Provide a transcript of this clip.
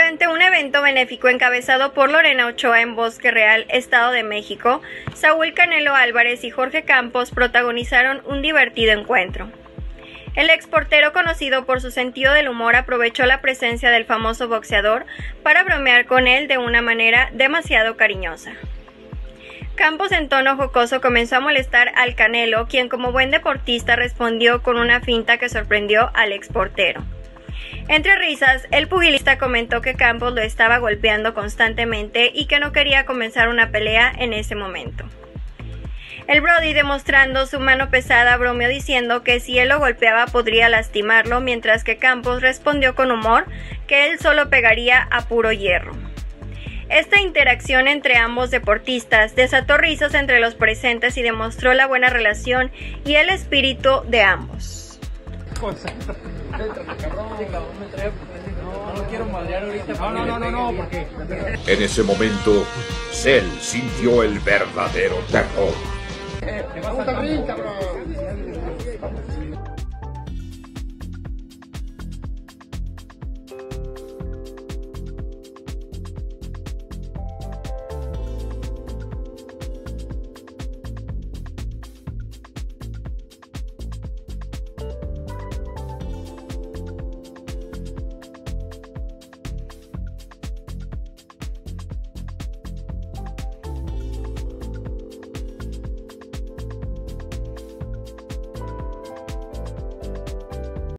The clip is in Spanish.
Durante un evento benéfico encabezado por Lorena Ochoa en Bosque Real, Estado de México, Saúl Canelo Álvarez y Jorge Campos protagonizaron un divertido encuentro. El exportero, conocido por su sentido del humor, aprovechó la presencia del famoso boxeador para bromear con él de una manera demasiado cariñosa. Campos, en tono jocoso, comenzó a molestar al Canelo, quien como buen deportista respondió con una finta que sorprendió al exportero. Entre risas, el pugilista comentó que Campos lo estaba golpeando constantemente y que no quería comenzar una pelea en ese momento. El Brody, demostrando su mano pesada, bromeó diciendo que si él lo golpeaba podría lastimarlo, mientras que Campos respondió con humor que él solo pegaría a puro hierro. Esta interacción entre ambos deportistas desató risas entre los presentes y demostró la buena relación y el espíritu de ambos. En ese momento, Cell sintió el verdadero terror.